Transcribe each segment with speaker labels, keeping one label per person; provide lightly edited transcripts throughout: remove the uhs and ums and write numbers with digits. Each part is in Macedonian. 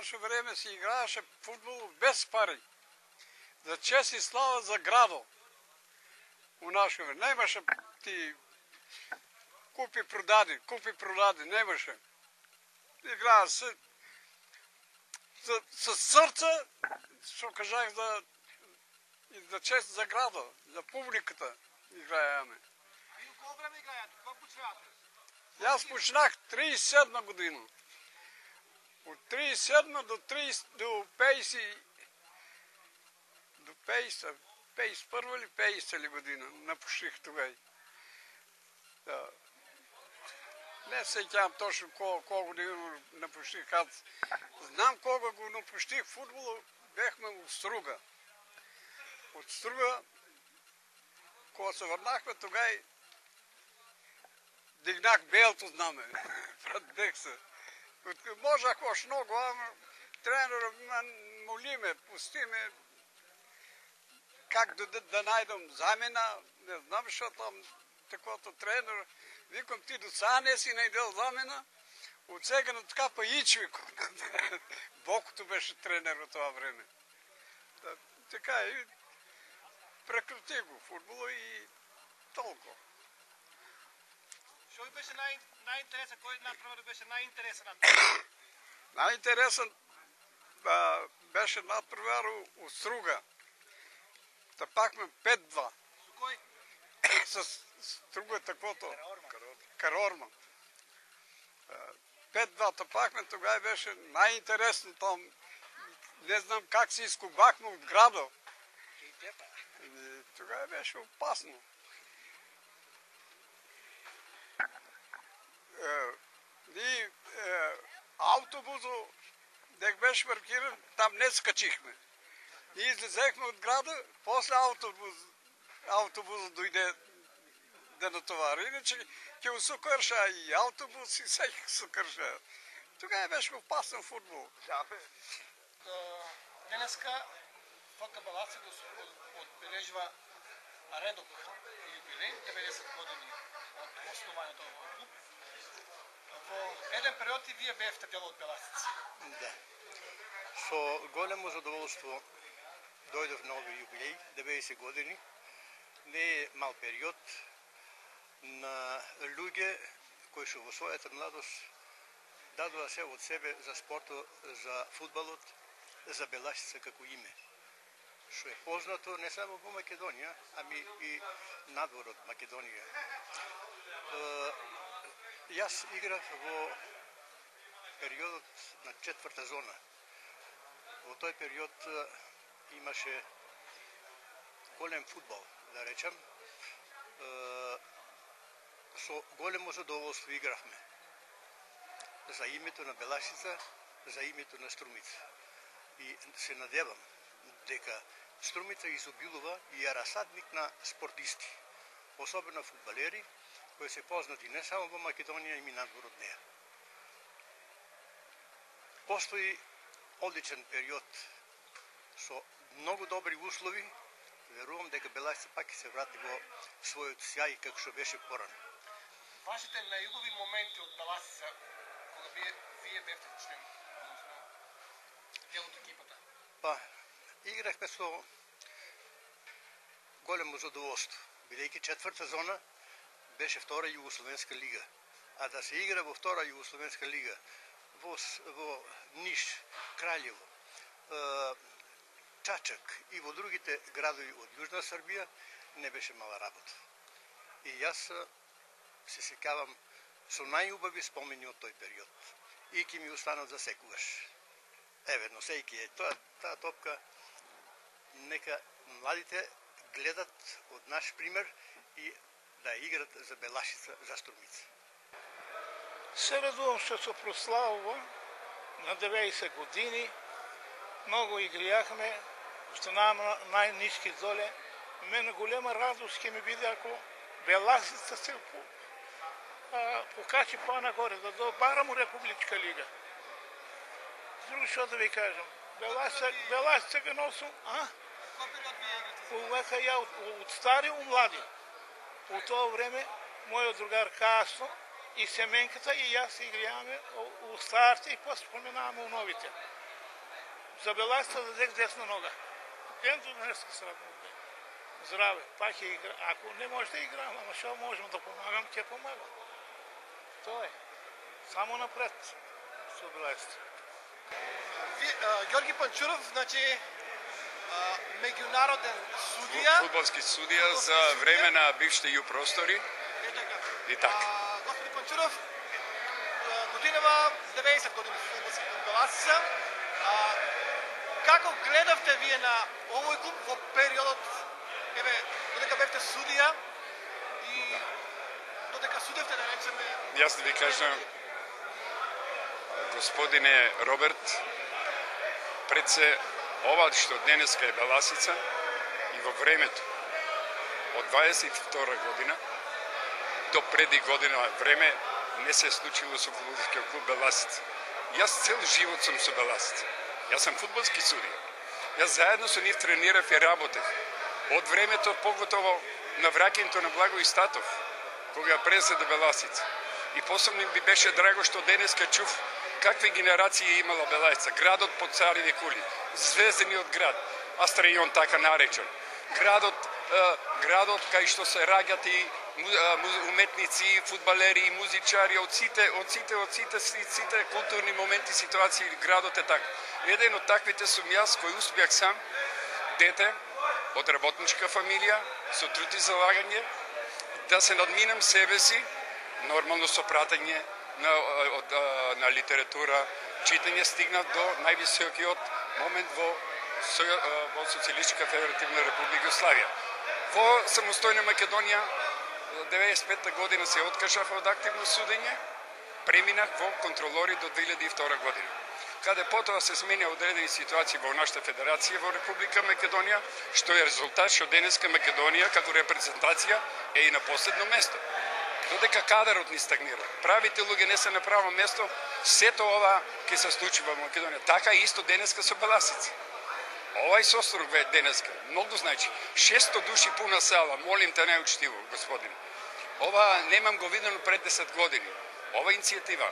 Speaker 1: наше време се играеше футбол без пари. За чест и слава за градо. У наше време. Немаше ти купи продади, немаше. Играе се с сърце, що кажах за чест за града, за публиката играеме.
Speaker 2: И от колко време играете? Какво почнавате?
Speaker 1: Аз почнах 37 година. От 37 до 51 или 50 ли година напуших тогава. Да. Не се тям точно колко година напуших. Аз знам колко го напуших футбола, бехме от Струга. От Струга, когато се върнахме, тогава дигнах белото знаме. Пратех се. Можах още много, ама тренера молиме, пустиме как да найдам замена. Не знам, защото там такова тренер. Викам, ти до сега не си найдел замена. От сега на така па Ичви. Бокото беше тренер от това време. Така и прекрати го футбола и толкова.
Speaker 2: Що ви беше най-интересен? Кой надпревар беше най-интересен?
Speaker 1: Най-интересен беше надпревар от Струга. Тъпахме 5-2.
Speaker 2: С кой?
Speaker 1: С Струга таквото. Карорман. 5-2 тъпахме, тогава беше най-интересно там. Не знам как се изкубахме от града. Тогава беше опасно. И автобусо, дек беше паркиран, там не скачихме. Ние излезехме от града, после автобус дойде да натовари. Иначе ке усукърша и автобус и всеки сукърша. Тогава беше опасен футбол.
Speaker 2: Денеска ФК Беласица отбележва редок юбилей, 90 години от основанието на клуб. Во еден период и вие бевте дел от Беласица.
Speaker 3: Да. Со големо задоволство дојдов на овој юбилей, 90 години. Не е мал период на луѓе кои што во својата младост дадоа се од себе за спортот, за фудбалот, за Беласица како име. Што е познато не само во Македонија, ами и надвор од Македонија. Јас играв во периодот на четврта зона. Во тој период имаше голем фудбал, да речем. Со големо задоволство игравме за името на Беласица, за името на Струмица. И се надевам дека Струмица изобилува и е разсадник на спортисти, особено фудбалери, кои се познати не само во Македонија, и надвор од неја. Постои одличен период со многу добри услови. Верувам дека Беласица пак ќе се врати во својот сјај како што беше порано.
Speaker 2: Вашите најубави моменти од Беласица, кога вие бевте член, дел од екипата?
Speaker 3: Па, играхме со големо задоволство. Бидејќи четврта зона беше втора Југословенска лига. А да се игра во втора Југословенска лига, во Ниш, Краљево, Чачак и во другите градови од Јужна Србија, не беше мала работа. И јас се сеќавам со најубави спомени од тој период. И ќе ми останат за секогаш. Еве, носејќи е таа топка, нека младите гледат од наш пример и да играт за Беласица, за Струмица.
Speaker 4: Се радувам што се прославува на 90 години. Многу играјахме, што нама најнишки доле. Мене голема радост ќе ми биде ако Беласица се покачи по-нагоре, да добарам у Републичка лига. Друго што да ви кажам, Беласица га носам,
Speaker 2: Кој период вие играте?
Speaker 4: Увака ја од стари у млади. У тоа време мојот другар Касно и семенката и јас играјаме у старите и после споменаваме у новите. За Беласица да взех десна нога. Ден днес срабно. Здраве, пак ще игра. Ако не може да играем, ама що можем да помагам, ще помагам. То е. Само напред. С Беласица.
Speaker 2: Георги Панчуров, значи международен судия.
Speaker 5: Футболски судия за време на бившите ю простори. И така.
Speaker 2: Господин Панчуров, годинава 90 години в футболски клуб Беласица. Како гледавте вие на овој клуб во периодот, додека бевте судија и додека судевте, да речеме...
Speaker 5: Јас да ви кажам, господине Роберт, пред се ова што денеска е Беласица и во времето од 22 година до преди година време не се случило со футболскиот клуб Беласица. Јас цел живот сум со Беласица. Јас сум фудбалски судија. Јас заедно со нив тренирав и работев. Од времето, поготово на враќањето на Благој Статов, кога преседа Беласица. И посебно ми беше драго што денеска чув какви генерации имала Беласица. Градот по цареви кули, звездениот град, Астрајон така наречен. Градот кај што се раѓат и уметници, фудбалери и музичари од сите културни моменти, ситуации, градот е така. Еден од таквите сум јас кој успеах сам, дете од работничка фамилија, со труд и залагање, да се надминам себе си, нормално со пратење на литература, читање, стигнав до највисокиот момент во Социјалистичка федеративна република Југославија. Во самостојна Македонија 95 година се откажав од активно судење, преминах во контролори до 2002 година. Каде потоа се сменја одредени ситуации во нашата федерација во Република Македонија, што е резултат што денеска Македонија како репрезентација е и на последно место. Додека кадарот ни стагнира, правите луѓе не се на право место, сето ова ќе се случи во Македонија. Така исто денеска со Беласица. Овај сострог денеска, многу значи, 600 души пуна сала, молим те најучтиво, господине. Ова немам го видено пред 10 години. Ова иницијатива,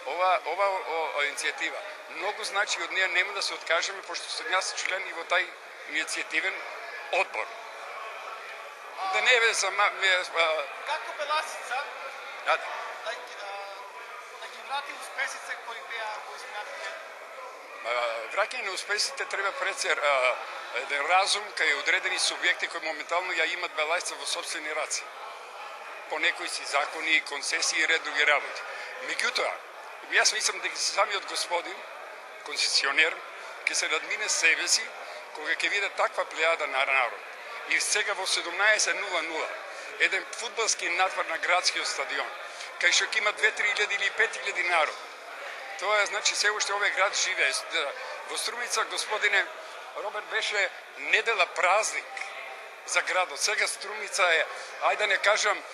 Speaker 5: многу значи од неја нема да се откажеме, пошто сум јас член и во тај иницијативен одбор. Да не бе за
Speaker 2: Како Беласица да ги врати успесите кои беа кои смятате?
Speaker 5: Враќање на успесите треба пред се еден разум кај одредени субјекти кои моментално ја имат Беласица во собствени раци. По некои си закони, концесии и ред други работи. Меѓутоа, јас мислам дека самиот господин, концесионер, ќе се надмине себе си кога ќе види таква плејада на народ. И сега во 17:00 еден фудбалски надвор на градскиот стадион, кај што ќе има 2-3 или 5.000 народ. Тоа е, значи, се уште овој град живее. Во Струмица, господине Роберт, беше недела празник за градот. Сега Струмица е, ајде да не кажам,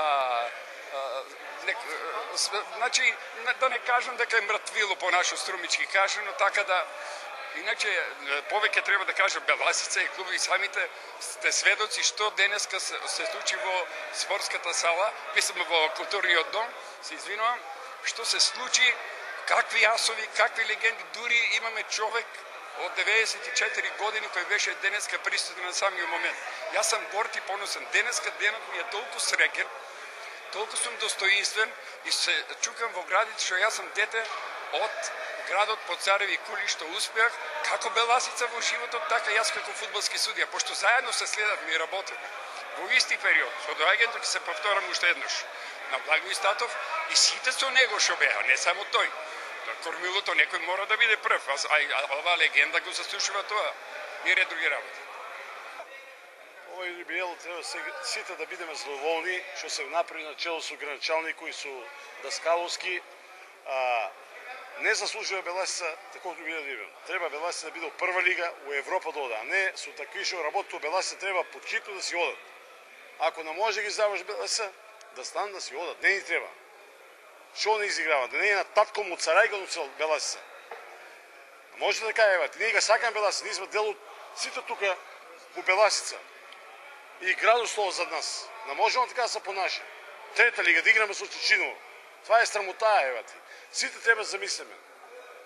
Speaker 5: значи, да не кажам дека е мртвило по нашо струмички кажано, така да, иначе, повеќе треба да кажам Беласица и клуби самите сте сведоци што денеска се случи во спортската сала, мислам во културниот дом, се извинувам, што се случи, какви асови, какви легенди, дури имаме човек од 94 години кој беше денеска присутен на самиот момент. Јас сум горд и поносен. Денеска денот ми е толку среќен, толку сум достоинствен и се чукам во градите што јас сум дете од градот по цареви кули што успеах, како Беласица во животот, така јас како фудбалски судија, пошто заедно се следавме и работевме. Во исти период, со доаѓањето ќе се повторам уште еднаш на Благој Статов и сите со него што беа, не само тој. Кормилото некој мора да биде прв, а ова легенда го заслушува тоа и ред други работи.
Speaker 6: Овој юбилеј треба сите да бидеме задоволни што се направи на чело со граначалникот и со Даскаловски. Не заслужува Беласица таков юбилеј да имаме. Треба Беласица да биде во прва лига, во Европа да ода, а не со такви што работат Беласица треба почитно да си одат. Ако не може да ги заваш Беласица, да станат да си одат, не ни треба. Што не изиграва? Да не е на татко му царајка до Беласица. Може да кажете, ние ga сакаме Беласица, ние сме дел од сите тука во Беласица. И градот стои зад нас. Не можеме така да се понаше. Трета лига, да играме со Чичиново. Това е срамота, евати. Сите треба да замислиме.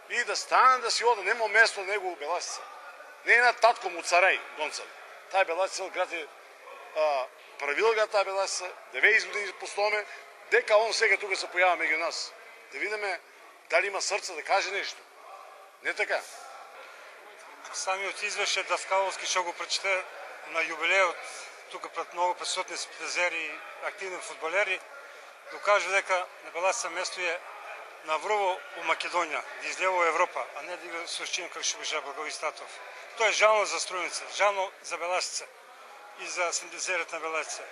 Speaker 6: и да стане да си ода. Нема место на него у Беласица. Не е на татко му царай, гонцар. Тая Беласица град е правил га тая Беласица, 90 години постоме, дека он сега тук се поява меѓу нас. Да видиме дали има срце да каже нещо. Не така.
Speaker 7: Самиот извеше Даскаловски што го прочете на юбилеот тука пред много присутни симпатизери и активни фудбалери, докаже дека на Беласица место е на врво у Македонија, да излева у Европа, а не да игра Сушчин како што беше Благови Статов. Тоа е жално за Струмица, жално за Беласица и за симпатизерите на Беласица.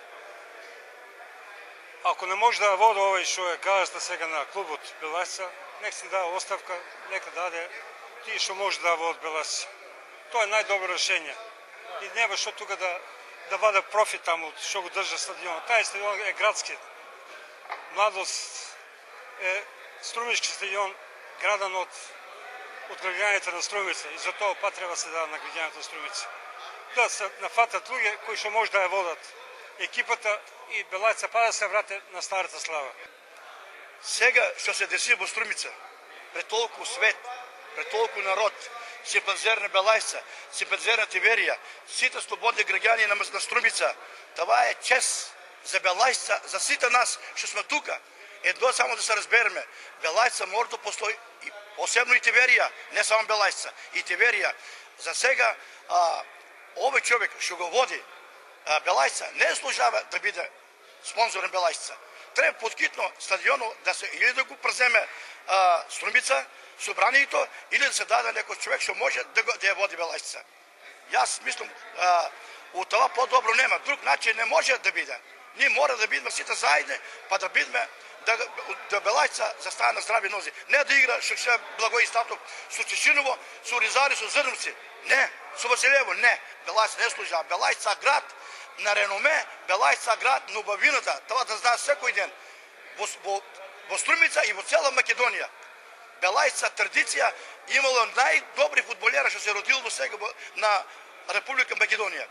Speaker 7: Ако не може да води овој што е газда сега на клубот Беласица, нека си даде оставка, нека даде тие што може да води Беласица. Тоа е најдобро решение. И нема што тука да ваде профит таму што го држа стадионот. Тај стадион е градски. Младост е Струмички стадион, градан од граѓаните на Струмица и за тоа па треба се даде на граѓаните на Струмица. Да се нафатат луѓе кои што може да ја водат екипата и Белаица па да се врате на старата слава.
Speaker 8: Сега што се деси во Струмица, пред толку свет, пред толку народ, симпатизер на Белаица, симпатизер на Тиверија, сите слободни граѓани на Струмица, това е чест за Белаица, за сите нас што сме тука. Едно само да се разбереме, Белаица мора да постои, и посебно и Тиверија, не само Белаица, и Тиверија. За сега овој човек што го води Белаица не служава да биде спонзор на Белаица. Треба подкитно стадионот да се или да го преземе Струмица, собранието, или да се даде некој човек што може да ја води Белаица. Јас мислам, од това по-добро нема. Друг начин не може да биде. Ние мора да бидеме сите заедно, па да бидеме да Белаица застане на здрави нози. Не да игра што Благои Статов со Чешиново, со Ризари, со Зрневци. Не, со Василево, не. Белаица не служа. Белаица град на реноме, Белаица град на убавината. Това да знае секој ден. Во Струмица и во цела Македонија. Белаица традиција имало најдобри фудбалери што се родил до сега на Република Македонија.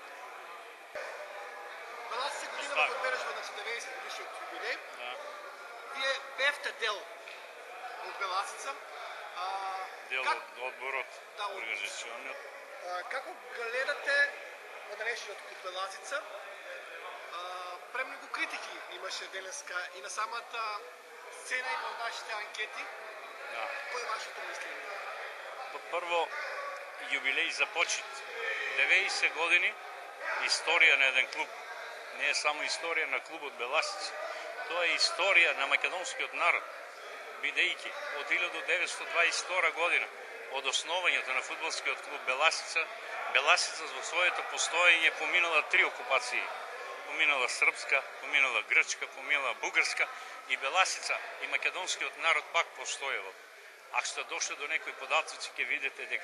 Speaker 2: Белаица година го отбележува на 90 годишниот юбилеј. Вие бевте дел од Беласица.
Speaker 9: Дел од одборот, организационниот.
Speaker 2: Како гледате одрешниот од Беласица? Премногу критики имаше денеска и на самата сцена и во нашите анкети. Кој е вашето мислење?
Speaker 9: Прво, юбилеј за почит. 90 години историја на еден клуб. Не е само историја на клубот Беласица. Тоа е историја на македонскиот народ, бидејќи од 1922 година, од основањето на фудбалскиот клуб Беласица, Беласица во своето постоење поминала 3 окупации. Поминала српска, поминала грчка, поминала бугарска и Беласица и македонскиот народ пак постоело. Ако сте дошли до некои податоци, ќе видите дека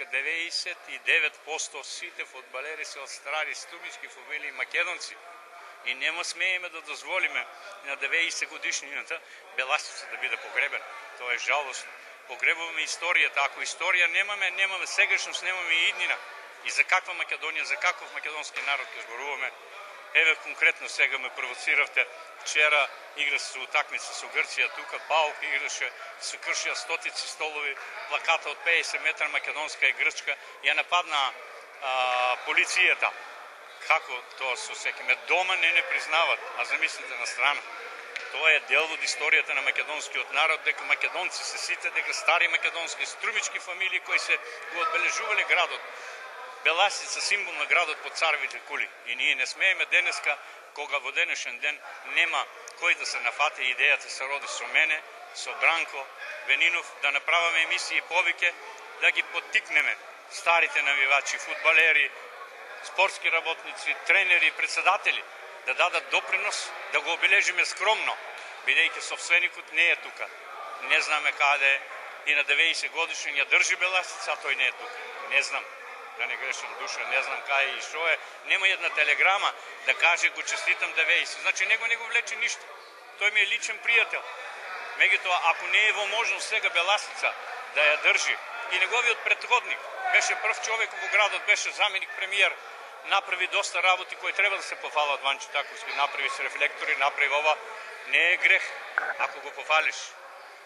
Speaker 9: 99% сите фудбалери се од стари струмички фамилии македонци. И нема смееме да дозволиме на 90 годишнината Беласица да биде погребена. Тоа е жалосно. Погребуваме историјата. Ако историја немаме сегашност, немаме и иднина. И за каква Македонија, за каков македонски народ ќе зборуваме? Еве конкретно сега ме провоциравте. Вчера игра се утакмица со Грција, тука Паук играше, се кршија стотици столови, плаката од 50 метра македонска и грчка, ја нападна полицијата. Како тоа со секиме? Дома не признават, а замислите на страна. Тоа е дел од историјата на македонскиот народ, дека македонци се сите, дека стари македонски струмички фамилии кои се го одбележувале градот. Беласица символ на градот под царевите кули. И ние не смееме денеска, кога во денешен ден нема кој да се нафате идејата се роди со мене, со Бранко Венинов, да направаме емисии повеќе, да ги поттикнеме старите навивачи, фудбалери, спортски работници, тренери, председатели, да дадат допринос, да го обележиме скромно, бидејќи собственикот не е тука. Не знаме каде е и на 90 годишен ја држи Беласица, а тој не е тука. Не знам, да не грешам душа, не знам кај и шо е. Нема една телеграма да каже го честитам 90. Значи него не го влече ништо. Тој ми е личен пријател. Меѓутоа, ако не е во можност сега Беласица да ја држи, и неговиот претходник беше прв човек во градот, беше заменик премиер, направи доста работи кои треба да се пофалат. Ванчо Таковски направи с рефлектори, направи ова. Не е грех ако го пофалиш.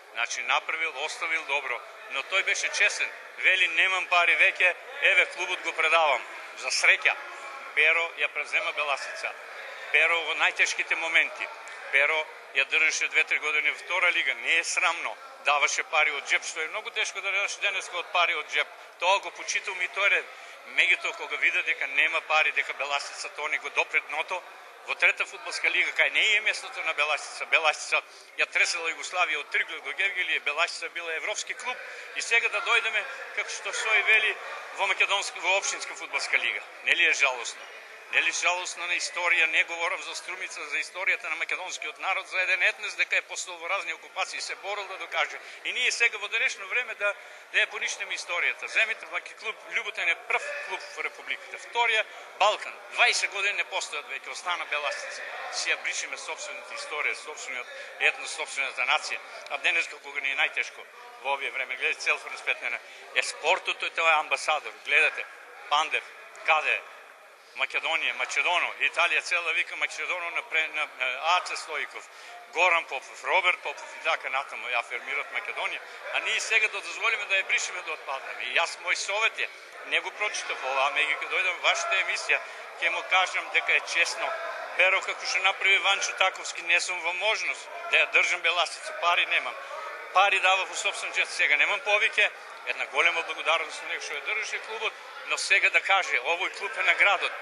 Speaker 9: Значи направил, оставил добро. Но той беше честен. Вели, немам пари веќе, еве клубот го предавам. За среќа, Перо ја презема Беласица. Перо во најтешките моменти. Перо ја држеше 2-3 години во втора лига. Не е срамно. Даваше пари од джеб, што е многу тешко да дадеш денеска од пари од джеб. Тоа го почитувам и тој ред. Меѓутоа кога виде дека нема пари, дека Беласица тоа не го допре дното, во трета фудбалска лига, кај не е местото на Беласица. Беласица ја тресела Југославија од Триглед до Гевгелие, Беласица била европски клуб и сега да дојдеме, како што Сој вели, во македонска, во општинска фудбалска лига. Нели е жалосно? Нели жалосно на историја, не говорам за Струмица, за историјата на македонскиот народ, за еден етнос дека е постол во разни окупации, се борил да докаже. И ние сега во денешно време да ја поничнеме историјата. Земите клуб Љуботен е прв клуб во републиката. Вторија Балкан, 20 години не постојат веќе, остана Беласица. Си ја бришиме собствената историја, собствениот етнос, собствената нација. А денес кога ни е најтешко во овие време, гледате Целфор Спетнена, е спортот е тоа амбасадор. Гледате Пандев, каде Македонија, Македоно, Италија цела вика Македоно на Аце Стојков, Горан Попов, Роберт Попов и така натаму ја афирмират Македонија, а ние сега да дозволиме да ја бришиме да отпаднеме. И јас мој совет е, не го прочитав ова, меѓу кога дојдам во вашата емисија, ќе му кажам дека е честно. Перо како што направи Ванчо Таковски, не сум во можност да ја држам Беласица, пари немам. Пари дава во собствен джет, сега немам повеќе, една голема благодарност на него што ја држеше клубот, но сега да каже, овој клуб е на градот.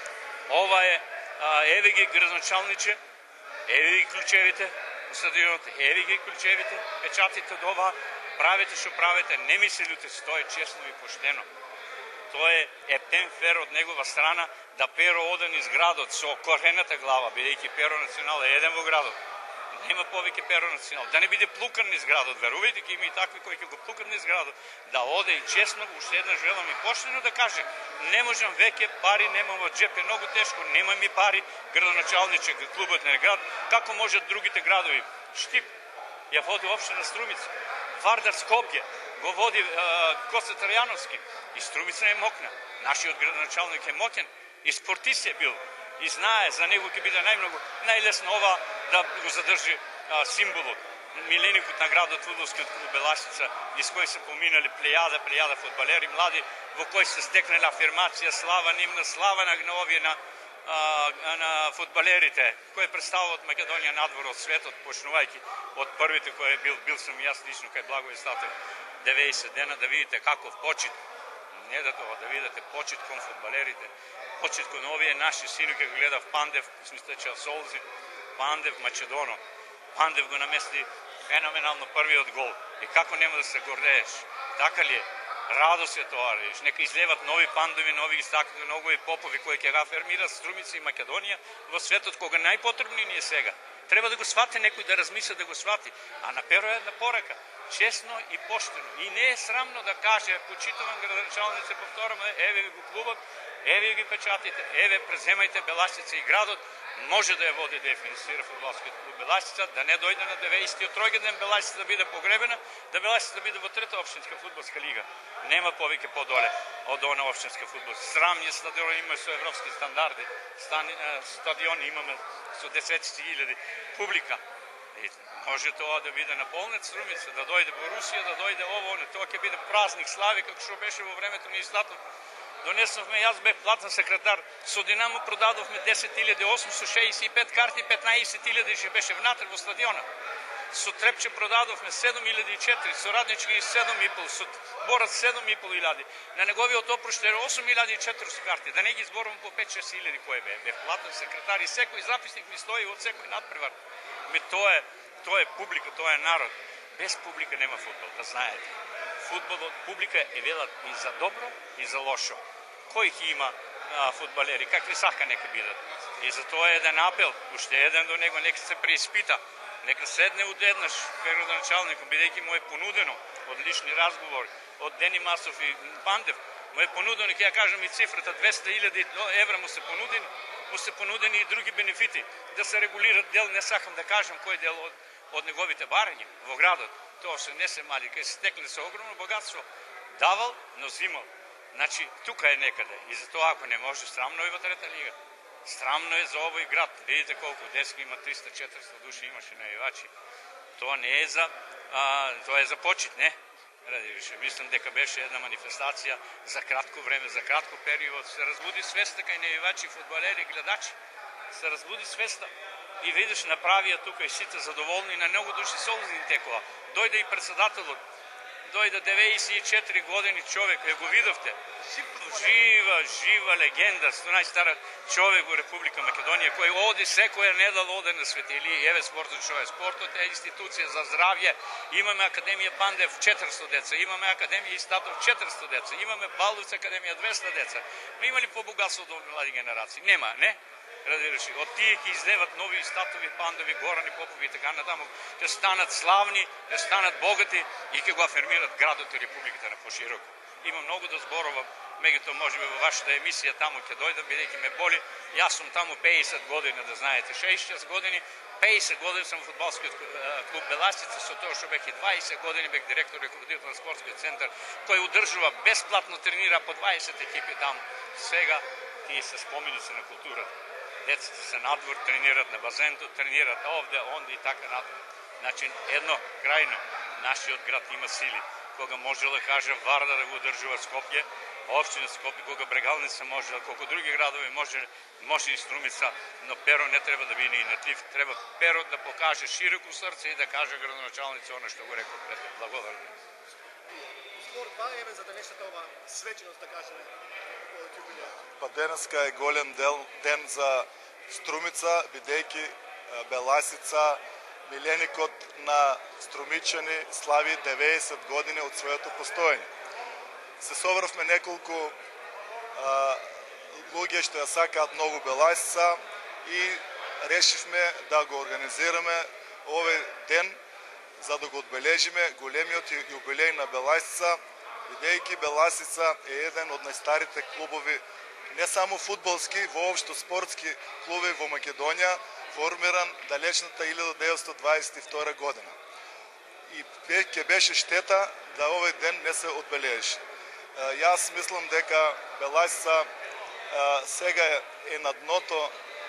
Speaker 9: Ова е, еве ги градоначалниче, еве ги клучевите у стадионот, еве ги клучевите, печатите од ова, правите што правите, не ми се љутите, тоа е честно и поштено. Тоа е ептен фер од негова страна да Перо оде низ градот со корената глава, бидејќи Перо Национал е еден во градот. Нема повеќе Перо Национал. Да не биде плукан низ градот, верувајте, ќе има и такви кои ќе го плукат низ градот. Да оде и честно, уште една желам и поштено да каже, не можам веќе, пари немам во джеп, е многу тешко, нема ми пари, градоначалниче, клубот на град, како можат другите градови? Штип, ја води општина Струмица, Вардар Скопје, го води Коста Трајановски, и Струмица е мокна. Нашиот градоначалник е мокен, и спортист е бил, и знае, за него ќе биде најлесно ова да го задржи символот, миленикот на градот, фудбалскиот клуб Беласица, из кој се поминали плејада фудбалери млади, во кој се стекнала афирмација, слава нивна, слава на овие на фудбалерите, кој представуваат Македонија надвор од светот, почнувајќи од првите кој е бил сум јас лично кај Благој Статев 90 дена, да видите каков почит, не да тоа, да видите почит кон фудбалерите, почит кон овие наши синови, кога гледав Пандев, смисля че Солзи, Пандев, Македоно. Пандев го намести феноменално првиот гол. И како нема да се гордееш? Така ли е? Радост е тоа, реш. Нека излеват нови Пандови, нови истакнати, нови Попови кои ќе го афирмират Струмица и Македонија во светот кога најпотребни ни е сега. Треба да го свати некој, да размисли да го свати. А на Перо е една порака. Честно и поштено. И не е срамно да каже, почитувам градоначалници, повторам, еве го клубот, еве ги печатите, еве преземајте Беласица и градот, може да ја води да ја финансира фудбалскиот клуб Беласица, да не дојде на 90-тиот роѓенден Беласица да биде погребена, да Беласица да биде во трета општинска фудбалска лига. Нема повеќе подоле од она општинска фудбалска. Срамни стадиони имаме со европски стандарди, стадиони имаме со десетици илјади публика. И може тоа да биде наполнет Струмица, да дојде во Русија, да дојде ово, тоа ќе биде празник слави како што беше во времето на Истатов. Донесовме, јас бев платен секретар, со Динамо продадовме 10.865 карти, 15.000 ще беше внатре во стадиона. Со Трепче продадовме 7.004, со Раднички 7.5, со Борат 7.500. На неговиот опроште 8.400 карти, да не ги зборувам по 5-6 илјади кој бев платен секретар и секој записник ми стои од секој надпревар. Тоа е публика, тоа е народ. Без публика нема фудбал, да знаете. Фудбалот, публика е велат и за добро и за лошо. Кој ќе има фудбалери, какви сака нека бидат. И за тоа е еден апел, уште еден до него, нека се преиспита, нека седне одеднаш градоначалникот, бидејќи му е понудено од лични разговори, од Дени Масов и Пандев, му е понудено, ќе ја кажам и цифрата, 200.000 евра му се понудени и други бенефити, да се регулират дел, не сакам да кажам кој дел од неговите барања во градот. Тоа се не се мали, кај се стекне со огромно богатство. Давал, но зимал. Значи, тука е некаде. И затоа, ако не може, срамно е во трета лига. Срамно е за овој град. Видите колку деска има, 300-400 души имаше наивачи. тоа не е за тоа е за почит, не? Мислам дека беше една манифестација за кратко време, за кратко период, се разбуди свеста кај навивачи, фудбалери, гледачи, се разбуди свеста и видиш направија тука и сите задоволни, на многу души солзни текоа. Дојде и председателот, дојде 94 години човек, вие го видовте. Жива легенда, најстара човек во Република Македонија, кој оди секоја недел оде на светили, еве спортот што е. Спортот е институција за здравје. Имаме Академија Пандев 400 деца, имаме Академија Истатов 400 деца, имаме Балдовца Академија 200 деца. Ме има ли по-богатство од млади генерации? Нема, не? Разбираш, од тие ќе излеват нови Истатови, Пандови, Горани, Попови и така натаму, ќе станат славни, ќе станат богати и ќе го афирмират градот и републиката на пошироко. Има многу да зборувам, меѓутоа можеби во вашата емисија таму ќе дојдам, бидејќи ме боли. Јас сум таму 50 години, да знаете, 6 години, 50 години сум во фудбалскиот клуб Беласица, со тоа што бех и 20 години бех директор и ръководител на спортскиот центар, кој одржува бесплатно тренира по 20 екипи таму. Сега тие се споменици на културата. Децата се надвор, тренират на базенто, тренират овде, онде и така натаму. Значи, едно крајно, нашиот град има сили. Кога може да каже Варда да го одржува Скопје, општина Скопје, кога Брегалница може, колку други градови може и Струмица, но Перо не треба да биде инатлив. Треба Перо да покаже широко срце и да каже градоначалница она што го рекол пред. Благодарам.
Speaker 2: Збор два еве за денешната ова свеченост, да кажеме, од јубилеот.
Speaker 10: Па денеска е голем ден за Струмица, бидејќи Беласица, миленикот на струмичани, слави 90 години од своето постоење. Се собравме неколку луѓе што ја сакаат многу Беласица и решивме да го организираме овој ден за да го одбележиме големиот јубилеј на Беласица, бидејќи Беласица е еден од најстарите клубови, не само фудбалски, воопшто спортски клубови во Македонија, формиран далечната 1922 година. И ќе беше штета да овој ден не се одбележи. Јас мислам дека Беласица сега е на дното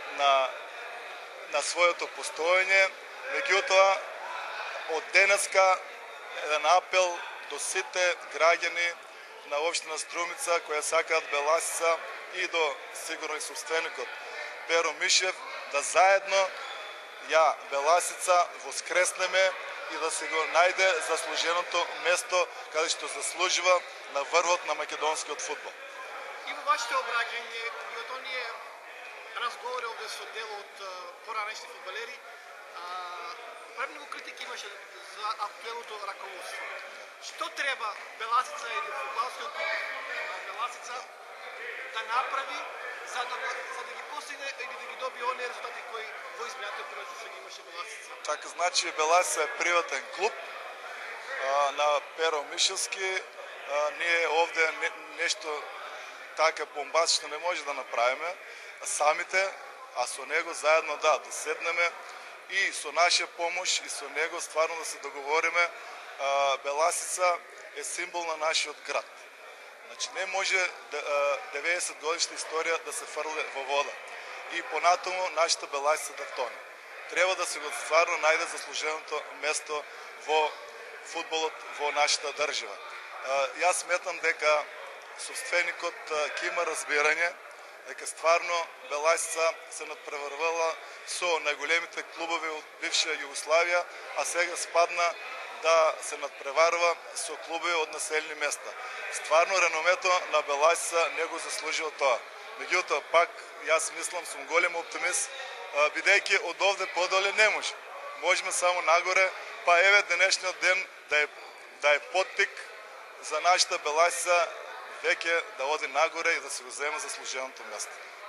Speaker 10: на своето постоење, меѓутоа од денеска еден апел до сите граѓани на општина Струмица која сакаат Беласица и до сигурно и собственикот Перо Мишев да заедно ја Беласица воскреснеме и да се го најде заслуженото место каде што заслужува на врвот на македонскиот фудбал.
Speaker 2: И во вашите обраќање и од оние разговори овде со дел од поранешни фудбалери, премногу критики имаше за актуелното раководство. Што треба Беласица или фудбалскиот клуб Беласица да направи за да ги постигне или да ги добие оние резултати кои во избраниот период ги имаше Беласица?
Speaker 10: Така, значи Беласица е приватен клуб на Перо Мишевски. Ние овде нешто така бомбастично не може да направиме самите, а со него заедно да седнеме и со наша помош и со него стварно да се договориме. Беласица е символ на нашиот град. Значи не може 90 годишна историја да се фрле во вода и понатаму нашата Беласица да тоне. Треба да се го стварно најде заслуженото место во фудбалот во нашата држава. Јас сметам дека собственикот ќе има разбирање дека стварно Беласица се надпреварвала со најголемите клубови од бивша Југославија, а сега спадна да се надпреварва со клубови од населени места. Стварно реномето на Беласица не го заслужува тоа. Меѓутоа пак јас мислам, сум голем оптимист, бидејќи од овде подоле не може. Можеме само нагоре, па еве денешниот ден да е поттик за нашата Беласица веќе да оди нагоре и да се го зема заслуженото место.